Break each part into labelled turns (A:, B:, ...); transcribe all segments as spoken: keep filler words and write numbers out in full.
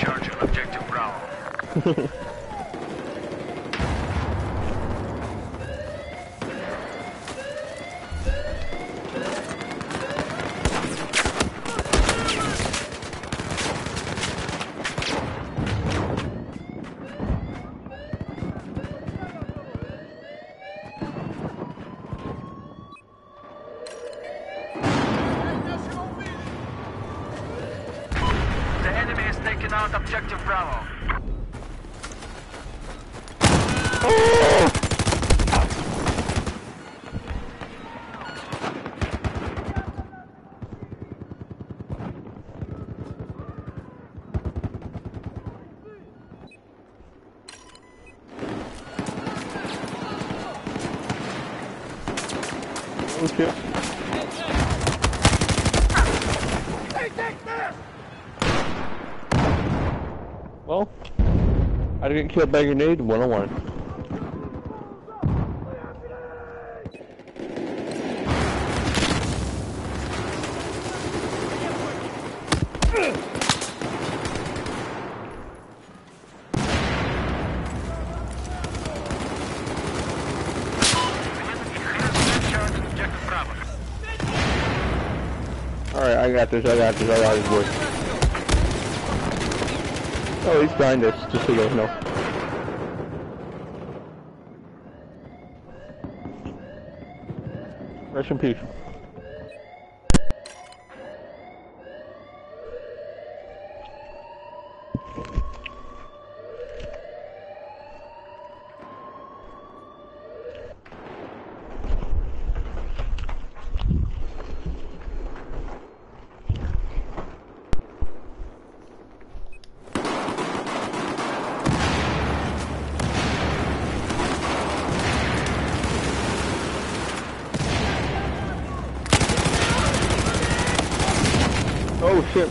A: Charging objective Bravo. Out objective Bravo.
B: Oh! Okay. Well, I didn't get killed by a grenade, one oh one. Alright, I got this, I got this, I got this, boy. Oh, he's behind us, just so you guys know. Rest in peace. Oh shit.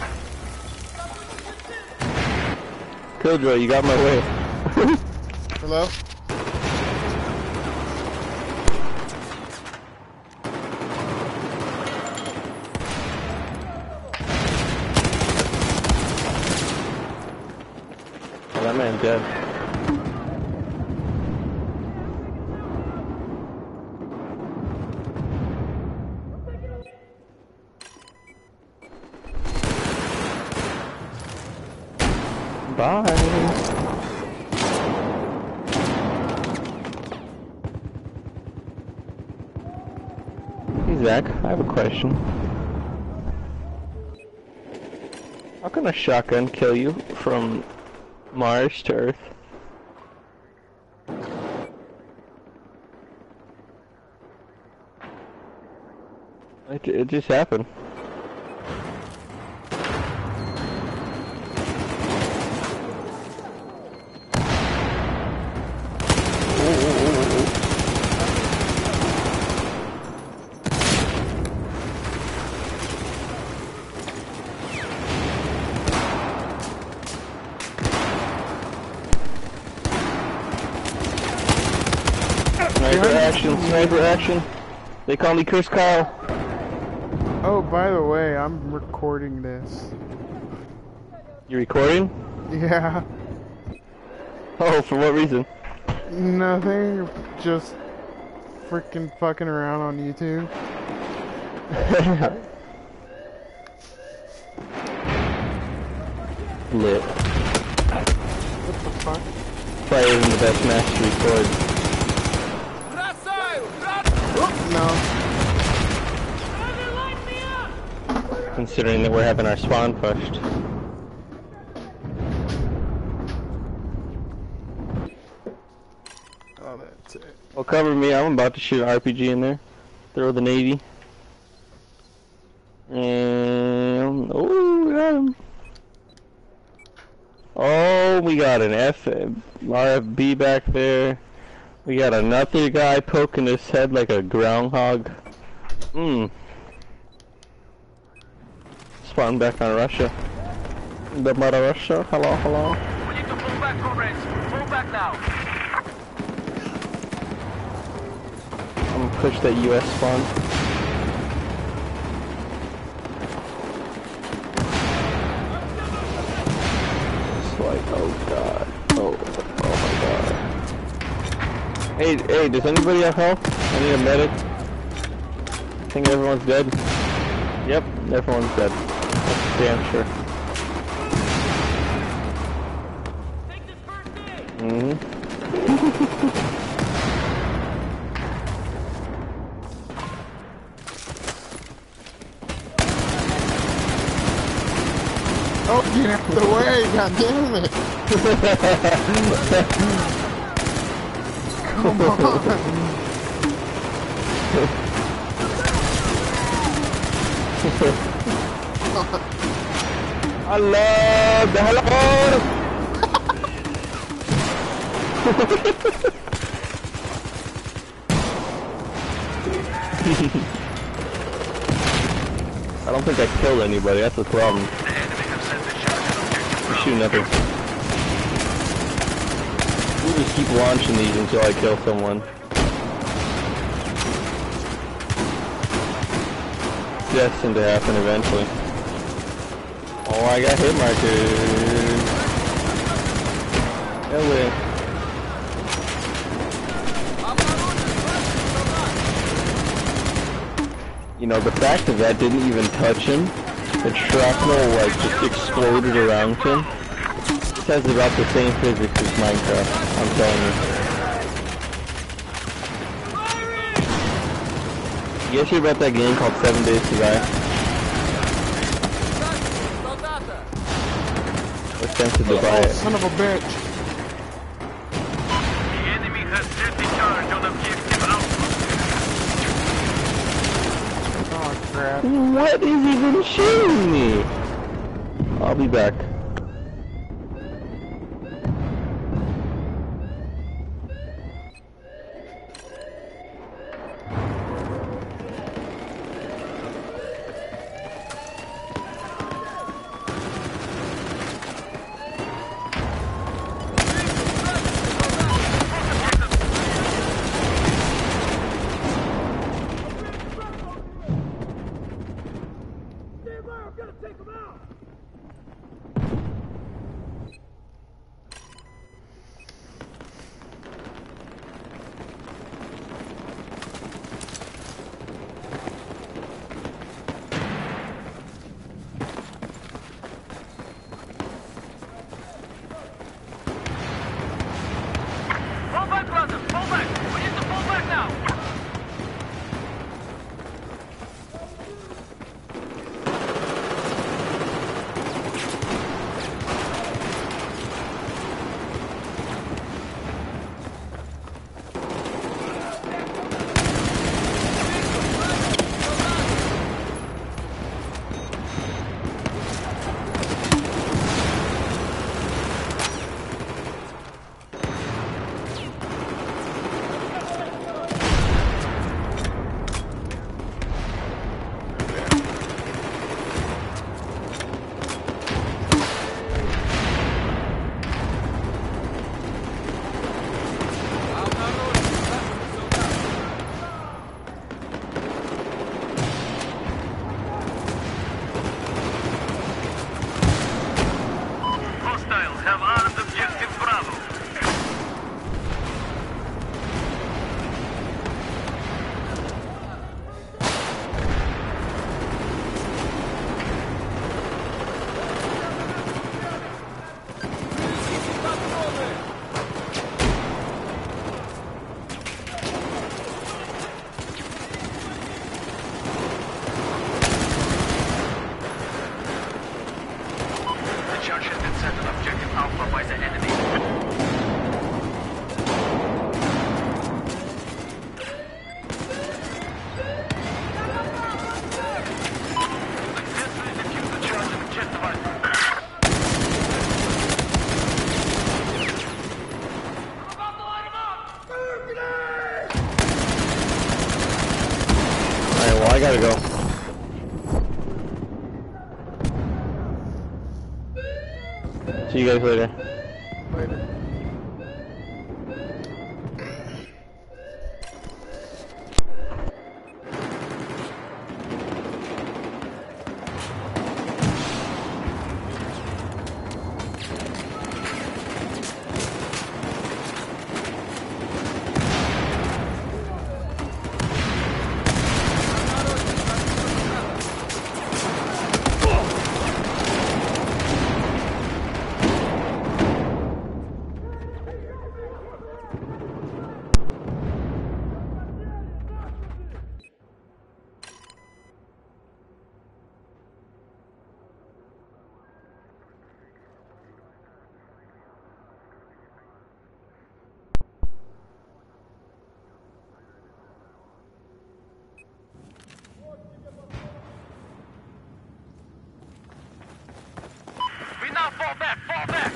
B: Killjoy, you got my way.
C: Hello?
B: Oh, that man's dead. Bye. Hey Zach, I have a question. How can a shotgun kill you from Mars to Earth? It, it just happened. Sniper action, sniper action. They call me Chris Kyle.
C: Oh, by the way, I'm recording this.
B: You recording?
C: Yeah.
B: Oh, for what reason?
C: Nothing, just freaking fucking around on YouTube.
B: Lit.
C: What the fuck?
B: Probably isn't the best match to record.
C: No.
B: Considering that we're having our spawn pushed.
C: Oh, that's it.
B: Well, cover me. I'm about to shoot an R P G in there. Throw the Navy. And oh, we got him. Oh, we got an F R F B back there. We got another guy poking his head like a groundhog. Mmm. Spawn back on Russia. The mother Russia. Hello, hello.
A: We need to pull back, comrades. Pull back now.
B: I'm gonna push that U S spawn. like, oh god. Oh, oh my god. Hey, hey, does anybody have health? I need a medic. I think everyone's dead. Yep, everyone's dead. That's damn sure. Mm-hmm.
C: Oh, get out of the way, god damn it! Come on!
B: Allah, behalor! I don't think I killed anybody, that's the problem.
A: The enemy have sent the charge on objective
B: I'm
A: Bravo.
B: shooting nothing. We'll just keep launching these until I kill someone. It's destined to happen eventually. Oh, I got hit markers. Hello. You know, the fact that that didn't even touch him, the shrapnel like just exploded around him. This has about the same physics as Minecraft, I'm telling you. You guys hear about that game called Seven Days to Die? It's tempted to buy
C: Oh,
B: it.
C: son of a bitch!
A: The enemy has set the charge on objective Alpha.
C: Oh crap.
B: What is even shooting me? I'll be back.
A: Fall back, brothers! Fall back! We need to fall back now! Hostiles have armed objective Bravo. The charge has been set on objective Alpha by the enemy. Successfully defused the charge on objective Alpha.
B: Alright, well I gotta go. See you guys later.
C: Later.
A: fall back, fall back!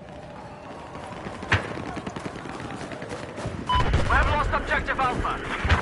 A: We have lost objective Alpha.